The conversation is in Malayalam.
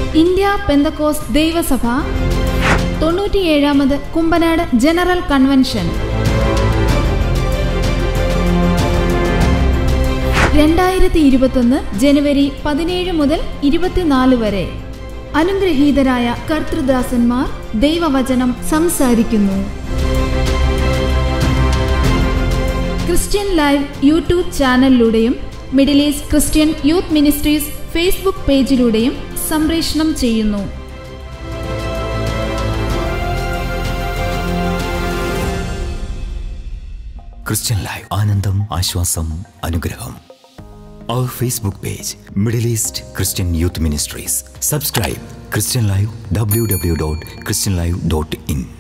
ഇന്ത്യ പെന്തക്കോസ്ത് ദൈവസഭ 97ാമത് കുമ്പനാട് ജനറൽ കൺവെൻഷൻ 2021 ജനുവരി 17 മുതൽ 24 വരെ. അനുഗ്രഹീതരായ കർത്തൃദാസന്മാർ ദൈവവചനം സംസാരിക്കുന്നു. ക്രിസ്ത്യൻ ലൈവ് യൂട്യൂബ് ചാനലിലൂടെയും Middle East Christian youth ministries Facebook പേജിലൂടെയും സംപ്രേഷണം ചെയ്യുന്നു. ക്രിസ്ത്യൻ ലൈവ് ആനന്ദം, ആശ്വാസം, അനുഗ്രഹം. Our Facebook page, Middle East Christian Youth Ministries. Subscribe ChristianLIVE, www.christianlive.in.